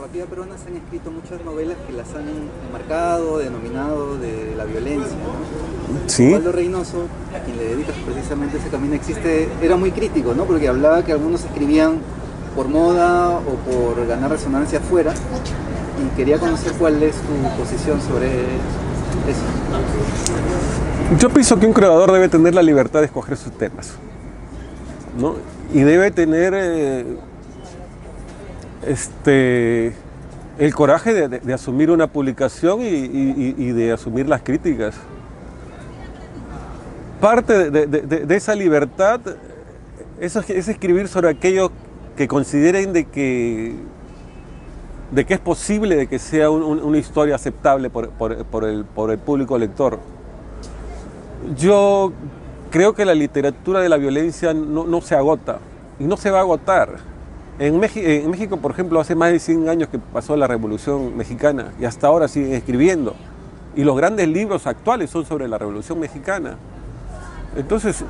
narrativa peruana se han escrito muchas novelas que las han enmarcado, denominado de la violencia, ¿no? Sí. Osvaldo Reynoso, a quien le dedicas precisamente ese camino existe, era muy crítico, ¿no? Porque hablaba que algunos escribían por moda o por ganar resonancia afuera, y quería conocer cuál es tu posición sobre eso. Yo pienso que un creador debe tener la libertad de escoger sus temas, ¿no? Y debe tener el coraje de asumir una publicación y de asumir las críticas. Parte de esa libertad es escribir sobre aquello que consideren de que es posible de que sea una historia aceptable por el público lector. Yo creo que la literatura de la violencia no se agota y no se va a agotar. En México, por ejemplo, hace más de 100 años que pasó la Revolución Mexicana y hasta ahora siguen escribiendo. Y los grandes libros actuales son sobre la Revolución Mexicana. Entonces,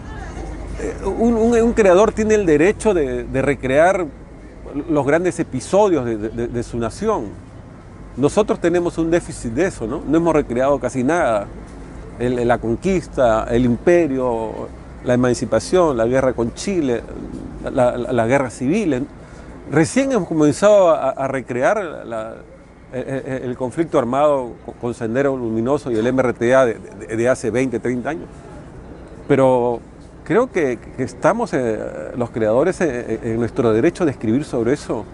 un creador tiene el derecho de recrear los grandes episodios de su nación. Nosotros tenemos un déficit de eso, ¿no? No hemos recreado casi nada. La conquista, el imperio, la emancipación, la guerra con Chile, la guerra civil. Recién hemos comenzado a recrear el conflicto armado con Sendero Luminoso y el MRTA de hace 20, 30 años. Pero creo que estamos los creadores en nuestro derecho de escribir sobre eso.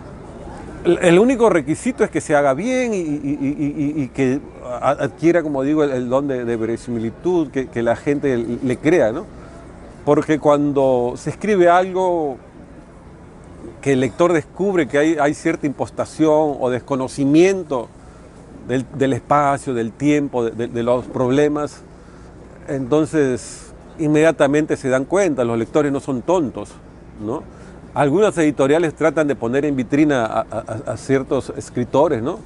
El único requisito es que se haga bien y que adquiera, como digo, el don de verosimilitud, que la gente le crea, ¿no? Porque cuando se escribe algo que el lector descubre que hay cierta impostación o desconocimiento del espacio, del tiempo, de los problemas, entonces inmediatamente se dan cuenta, los lectores no son tontos, ¿no? Algunas editoriales tratan de poner en vitrina a ciertos escritores, ¿no?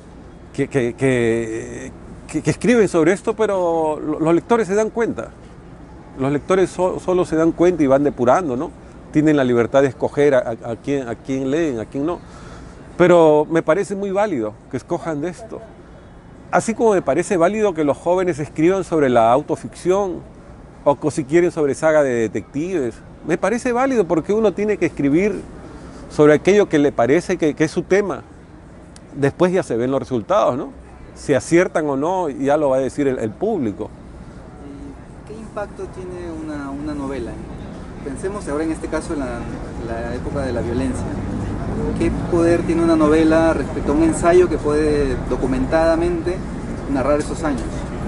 que escriben sobre esto, pero los lectores se dan cuenta. Los lectores solo se dan cuenta y van depurando, ¿no? Tienen la libertad de escoger a quién leen, a quién no. Pero me parece muy válido que escojan de esto. Así como me parece válido que los jóvenes escriban sobre la autoficción o si quieren sobre saga de detectives. Me parece válido porque uno tiene que escribir sobre aquello que le parece que es su tema. Después ya se ven los resultados, ¿no? Si aciertan o no, ya lo va a decir el público. ¿Qué impacto tiene una novela? Pensemos ahora en este caso en la época de la violencia. ¿Qué poder tiene una novela respecto a un ensayo que puede documentadamente narrar esos años?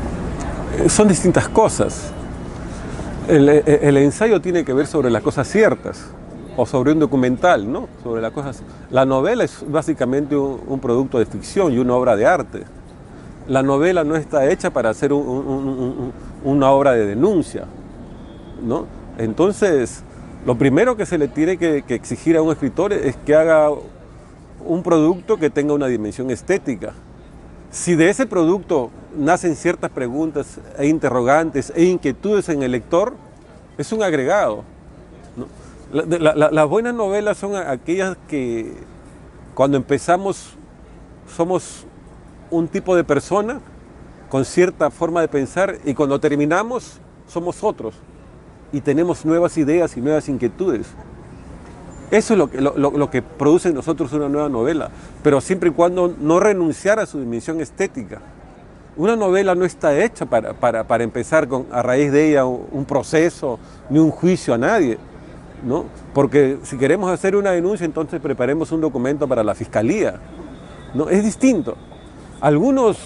Son distintas cosas. El ensayo tiene que ver sobre las cosas ciertas, o sobre un documental, ¿no? Sobre las cosas. La novela es básicamente un producto de ficción y una obra de arte. La novela no está hecha para hacer una obra de denuncia, ¿no? Entonces, lo primero que se le tiene que exigir a un escritor es que haga un producto que tenga una dimensión estética. Si de ese producto nacen ciertas preguntas e interrogantes e inquietudes en el lector, es un agregado, ¿no? Las buenas novelas son aquellas que cuando empezamos somos un tipo de persona con cierta forma de pensar y cuando terminamos somos otros y tenemos nuevas ideas y nuevas inquietudes. Eso es lo que produce en nosotros una nueva novela, pero siempre y cuando no renunciar a su dimensión estética. Una novela no está hecha para empezar a raíz de ella un proceso ni un juicio a nadie, ¿no? Porque si queremos hacer una denuncia, entonces preparemos un documento para la fiscalía, ¿no? Es distinto. Algunos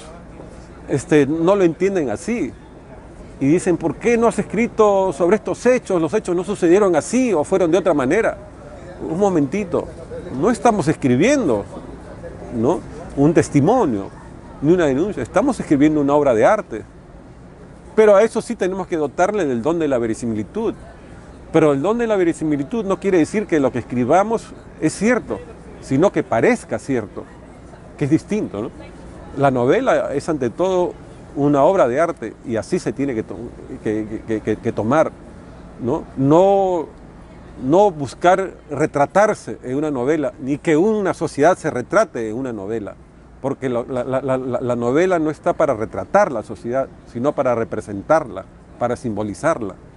no lo entienden así y dicen, ¿por qué no has escrito sobre estos hechos? Los hechos no sucedieron así o fueron de otra manera. Un momentito, no estamos escribiendo, ¿no?, un testimonio ni una denuncia, estamos escribiendo una obra de arte. Pero a eso sí tenemos que dotarle del don de la verisimilitud. Pero el don de la verisimilitud no quiere decir que lo que escribamos es cierto, sino que parezca cierto, que es distinto, ¿no? La novela es ante todo una obra de arte y así se tiene que tomar, ¿no? no buscar retratarse en una novela, ni que una sociedad se retrate en una novela, porque la novela no está para retratar la sociedad, sino para representarla, para simbolizarla.